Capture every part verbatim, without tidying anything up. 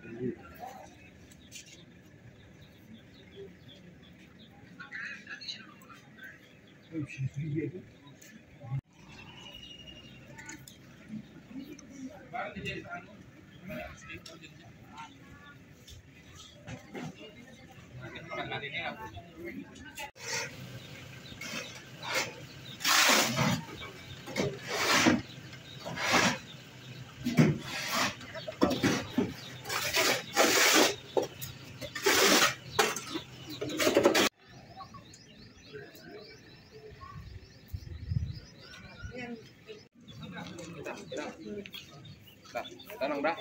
Tenang dah.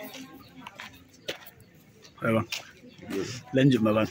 Ayo bang, lanjut bang.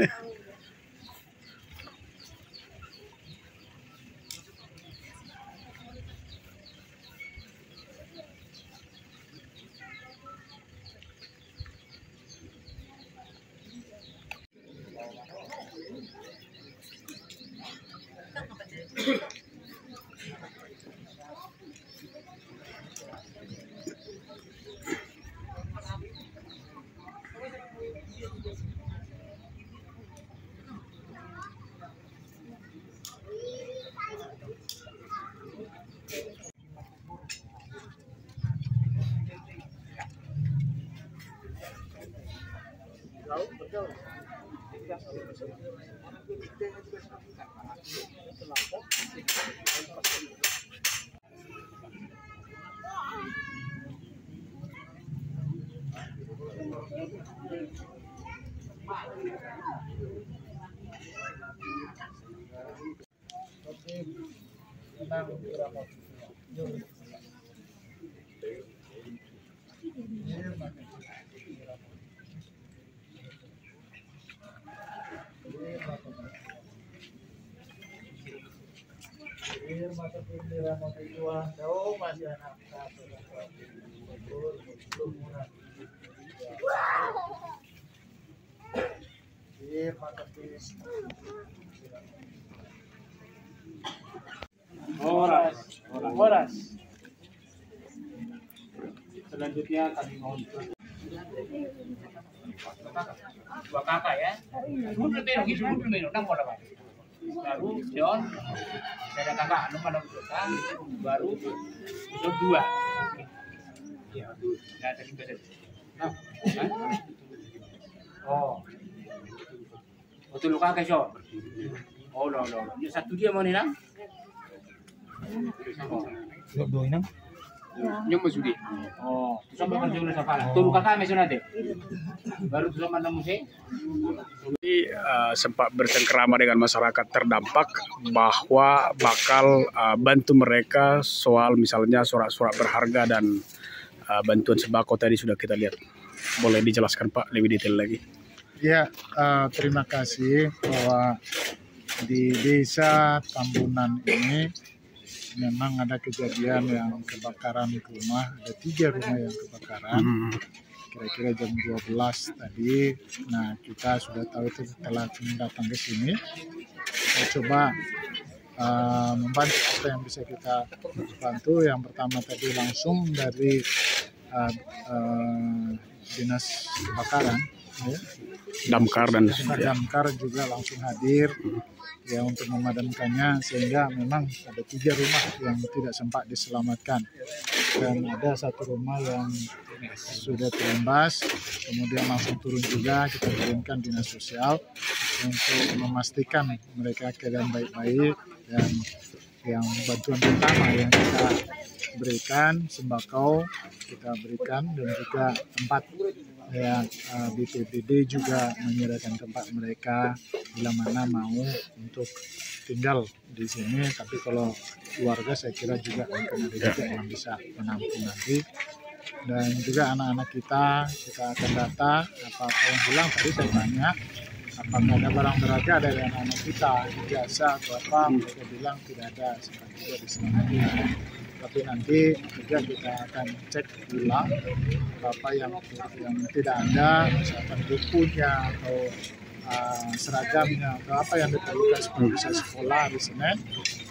Mata pindira mata tua, jauh masih anak satu, belum murah. Iya, mata Horas, horas. Selanjutnya kami mohon dua kakak ya. Sebelum belum sebelum belum enam orang pak. Baru John, saya ada kakak, anu pada kita, baru John dua. Iya, nah tadi bisa. Nah, oh, betul luka ke John. Oh, no, no, ini satu dia mau nih nang. Dua enam. Nyom masudi. Oh, sampai kan sudah salah. Turu kakak mesin nanti. Baru tuh sama nemu sih. Jadi uh, sempat bercengkerama dengan masyarakat terdampak bahwa bakal uh, bantu mereka soal misalnya surat-surat berharga dan uh, bantuan sembako tadi sudah kita lihat. Boleh dijelaskan Pak lebih detail lagi? Ya, uh, terima kasih bahwa di desa Tambunan ini memang ada kejadian yang kebakaran rumah, ada tiga rumah yang kebakaran. Hmm. Kira-kira jam dua belas tadi. Nah, kita sudah tahu itu setelah datang ke sini. Kita coba uh, membantu apa yang bisa kita bantu. Yang pertama tadi langsung dari uh, uh, dinas kebakaran, ya. Damkar dan Damkar juga langsung hadir ya untuk memadamkannya, sehingga memang ada tiga rumah yang tidak sempat diselamatkan dan ada satu rumah yang sudah terimbas. Kemudian langsung turun juga kita kirimkan dinas sosial untuk memastikan mereka keadaan baik-baik, dan yang bantuan pertama yang kita berikan sembako kita berikan, dan juga tempat ya, B P B D juga menyediakan tempat mereka bila mana mau untuk tinggal di sini. Tapi kalau keluarga saya kira juga akan ada juga yang bisa menampung nanti. Dan juga anak-anak kita, kita akan data apa-apa yang hilang. Tadi saya tanya apakah ada barang berharga dari anak-anak kita, jasa atau apa, mereka bilang tidak ada, sempat juga diselamatkan. Tapi nanti juga kita akan cek ulang apa yang yang tidak ada, misalkan bukunya atau uh, seragamnya atau apa yang diperlukan supaya bisa sekolah di sini.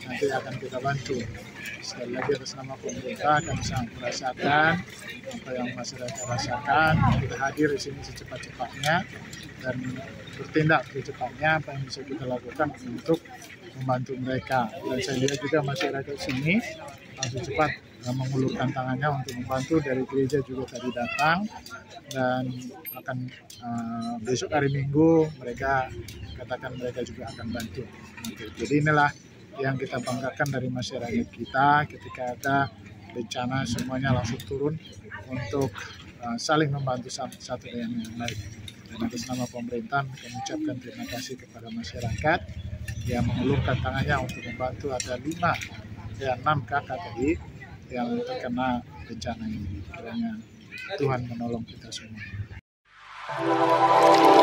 nanti akan kita bantu. Sekali lagi atas nama pemerintah kami sangat merasakan apa yang masyarakat rasakan. Kita hadir di sini secepat-cepatnya dan bertindak secepatnya apa yang bisa kita lakukan untuk membantu mereka. Dan saya lihat juga masyarakat sini langsung cepat uh, mengulurkan tangannya untuk membantu. Dari gereja juga tadi datang dan akan uh, besok hari Minggu mereka katakan mereka juga akan bantu. Oke, jadi inilah yang kita banggakan dari masyarakat kita ketika ada bencana semuanya langsung turun untuk uh, saling membantu satu dengan yang lain. Dan atas nama pemerintah kami ucapkan terima kasih kepada masyarakat yang mengulurkan tangannya untuk membantu. Ada lima ya enam kakak tadi yang terkena bencana ini. Kiranya Tuhan menolong kita semua.